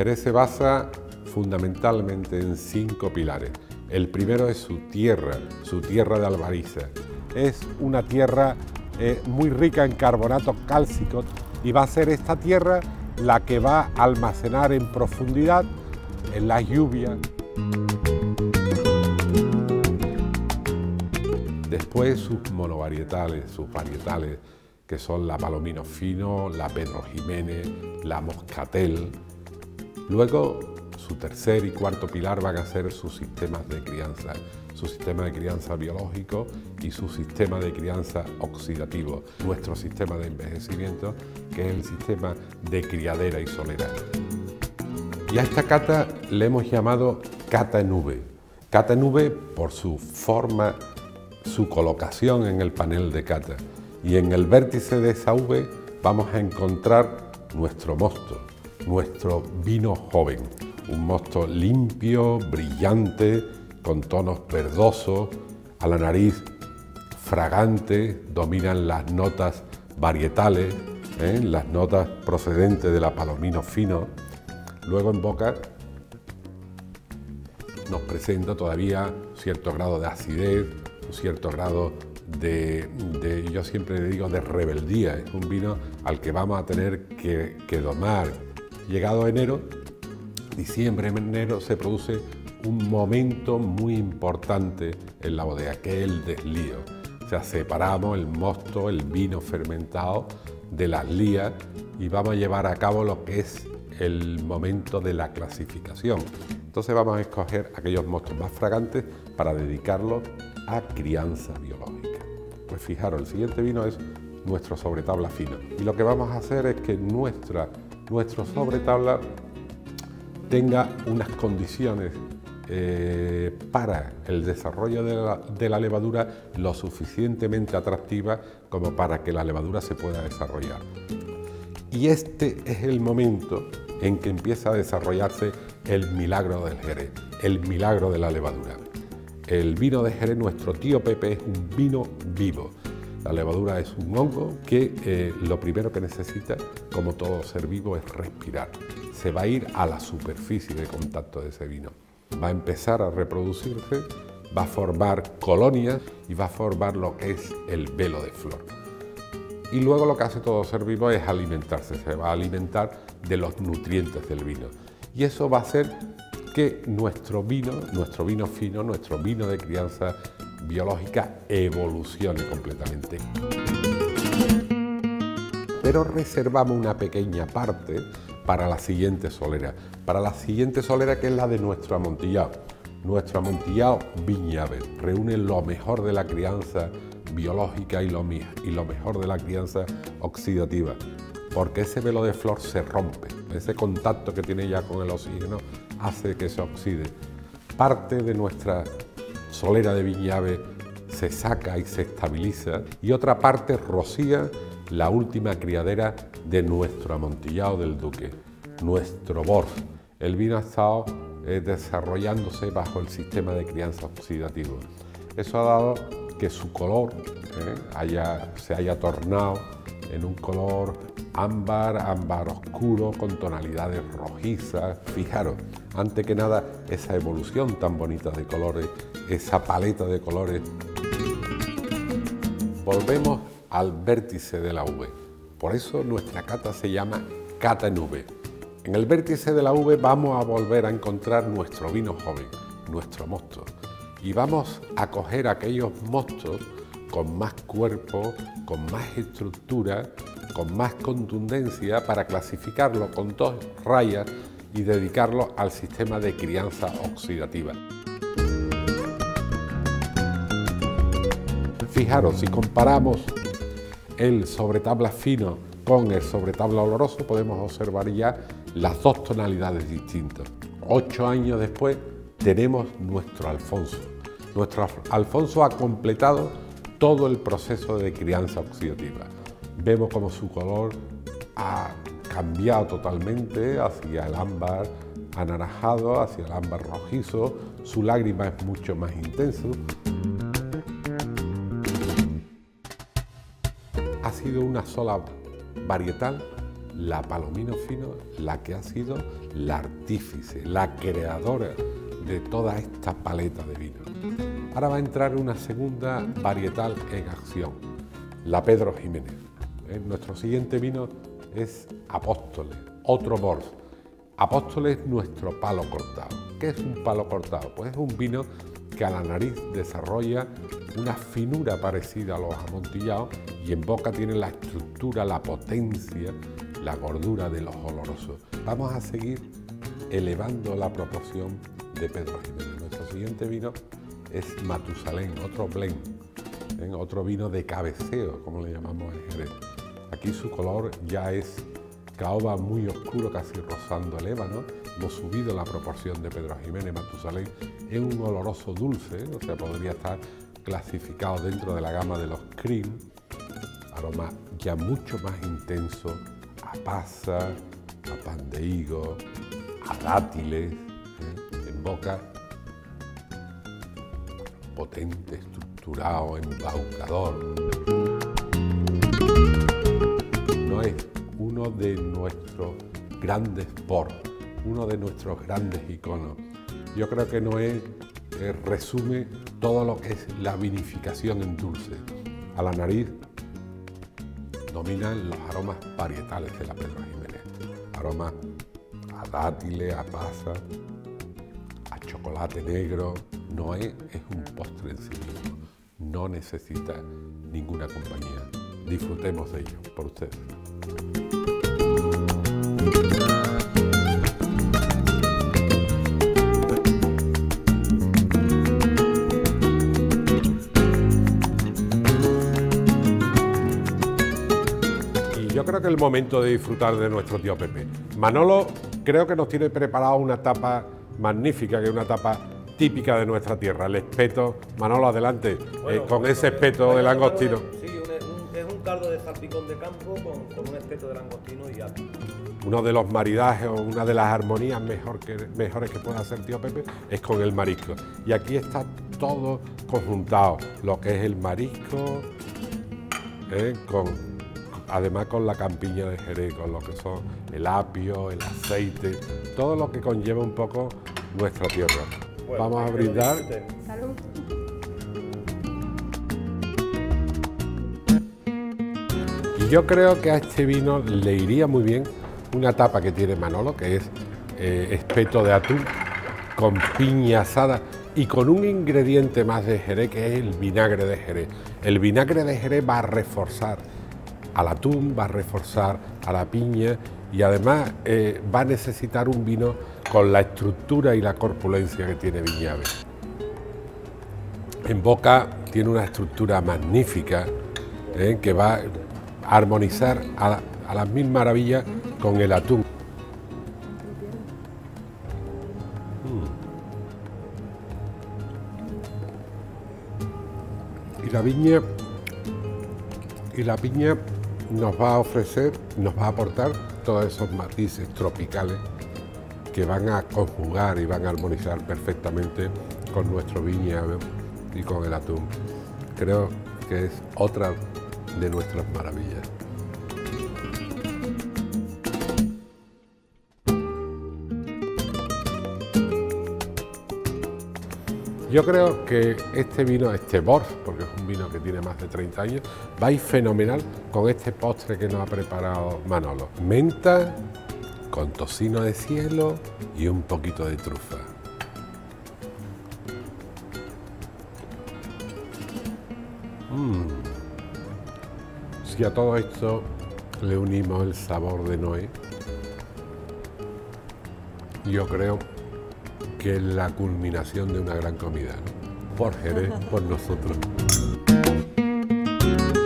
Jerez se basa fundamentalmente en 5 pilares. El primero es su tierra de albariza. Es una tierra muy rica en carbonatos cálcicos y va a ser esta tierra la que va a almacenar en profundidad en las lluvias. Después sus monovarietales, sus varietales, que son la Palomino Fino, la Pedro Jiménez, la Moscatel. Luego su tercer y cuarto pilar van a ser sus sistemas de crianza, su sistema de crianza biológico y su sistema de crianza oxidativo, nuestro sistema de envejecimiento, que es el sistema de criadera y solera. Y a esta cata le hemos llamado cata en V. Cata en V por su forma, su colocación en el panel de cata. Y en el vértice de esa V vamos a encontrar nuestro mosto, nuestro vino joven. Un mosto limpio, brillante, con tonos verdosos, a la nariz fragante, dominan las notas varietales, las notas procedentes de la Palomino Fino. Luego en boca nos presenta todavía cierto grado de acidez, un cierto grado yo siempre le digo, de rebeldía. Es un vino al que vamos a tener que domar. Llegado enero, diciembre, enero, se produce un momento muy importante en la bodega, que es el deslío. O sea, separamos el mosto, el vino fermentado de las lías y vamos a llevar a cabo lo que es el momento de la clasificación. Entonces vamos a escoger aquellos mostos más fragantes para dedicarlos a crianza biológica. Pues fijaros, el siguiente vino es nuestro sobretabla fino. Y lo que vamos a hacer es que nuestro sobretabla tenga unas condiciones para el desarrollo de la levadura lo suficientemente atractivas como para que la levadura se pueda desarrollar. Y este es el momento en que empieza a desarrollarse el milagro del Jerez, el milagro de la levadura. El vino de Jerez, nuestro tío Pepe, es un vino vivo. La levadura es un hongo que lo primero que necesita, como todo ser vivo, es respirar. Se va a ir a la superficie de contacto de ese vino. Va a empezar a reproducirse, va a formar colonias y va a formar lo que es el velo de flor. Y luego lo que hace todo ser vivo es alimentarse, se va a alimentar de los nutrientes del vino. Y eso va a hacer que nuestro vino fino, nuestro vino de crianza biológica evolucione completamente. Pero reservamos una pequeña parte para la siguiente solera. Para la siguiente solera, que es la de nuestro amontillado. Nuestro amontillado Viñave reúne lo mejor de la crianza biológica y lo mejor de la crianza oxidativa, porque ese velo de flor se rompe, ese contacto que tiene ya con el oxígeno hace que se oxide. Parte de nuestra solera de Viñave se saca y se estabiliza y otra parte rocía la última criadera de nuestro amontillado del Duque, nuestro Bors. El vino ha estado desarrollándose bajo el sistema de crianza oxidativo. Eso ha dado que su color se haya tornado en un color ámbar oscuro con tonalidades rojizas. Fijaros, antes que nada, esa evolución tan bonita de colores, esa paleta de colores. Volvemos al vértice de la V. Por eso nuestra cata se llama cata en V. En el vértice de la V vamos a volver a encontrar nuestro vino joven, nuestro mosto. Y vamos a coger aquellos mostos con más cuerpo, con más estructura, con más contundencia, para clasificarlo con 2 rayas y dedicarlo al sistema de crianza oxidativa. Fijaros, si comparamos el sobretabla fino con el sobretabla oloroso, podemos observar ya las 2 tonalidades distintas. 8 años después tenemos nuestro Alfonso. Nuestro Alfonso ha completado todo el proceso de crianza oxidativa. Vemos como su color ha cambiado totalmente hacia el ámbar anaranjado, hacia el ámbar rojizo, su lágrima es mucho más intenso. Ha sido una sola varietal la Palomino Fino la que ha sido la artífice, la creadora de toda esta paleta de vino. Ahora va a entrar una segunda varietal en acción, la Pedro Ximénez. Nuestro siguiente vino es Apóstoles, otro Bors. Apóstoles es nuestro palo cortado. ¿Qué es un palo cortado? Pues es un vino que a la nariz desarrolla una finura parecida a los amontillados y en boca tiene la estructura, la potencia, la gordura de los olorosos. Vamos a seguir elevando la proporción de Pedro Ximénez. Nuestro siguiente vino es Matusalén, otro blend, otro vino de cabeceo, como le llamamos en Jerez. Aquí su color ya es caoba muy oscuro, casi rozando el ébano. Hemos subido la proporción de Pedro Ximénez. Matusalén es un oloroso dulce, o sea, podría estar clasificado dentro de la gama de los cream. Aroma ya mucho más intenso a pasa, a pan de higo, a dátiles, en boca, potente, estructurado, embaucador. No es uno de nuestros grandes Bors, uno de nuestros grandes iconos. Yo creo que Noé resume todo lo que es la vinificación en dulce. A la nariz dominan los aromas varietales de la Pedro Ximénez. Aromas a dátiles, a pasa, a chocolate negro. Noé es un postre en sí mismo. No necesita ninguna compañía. Disfrutemos de ello por ustedes. Yo creo que es el momento de disfrutar de nuestro tío Pepe. Manolo creo que nos tiene preparado una tapa magnífica, que es una tapa típica de nuestra tierra, el espeto. Manolo, adelante, bueno, con ese espeto de langostino. Sí, es un caldo de salpicón de campo con un espeto de langostino y apio. Uno de los maridajes o una de las armonías mejores que puede hacer tío Pepe es con el marisco. Y aquí está todo conjuntado, lo que es el marisco, además con la campiña de Jerez, con lo que son el apio, el aceite, todo lo que conlleva un poco nuestra tierra. Bueno, vamos a brindar. Salud. Y yo creo que a este vino le iría muy bien una tapa que tiene Manolo, que es espeto de atún con piña asada y con un ingrediente más de Jerez, que es el vinagre de Jerez. El vinagre de Jerez va a reforzar al atún, va a reforzar a la piña y además va a necesitar un vino con la estructura y la corpulencia que tiene Viñave. En boca tiene una estructura magnífica que va a armonizar a las mil maravillas con el atún. Y la piña nos va a ofrecer, nos va a aportar todos esos matices tropicales que van a conjugar y van a armonizar perfectamente con nuestro viñedo y con el atún. Creo que es otra de nuestras maravillas. Yo creo que este vino, este Bors, porque es un vino que tiene más de 30 años, va a ir fenomenal con este postre que nos ha preparado Manolo. Menta con tocino de cielo y un poquito de trufa. Si a todo esto le unimos el sabor de Noé, yo creo que es la culminación de una gran comida, ¿no? Por Jerez, por nosotros.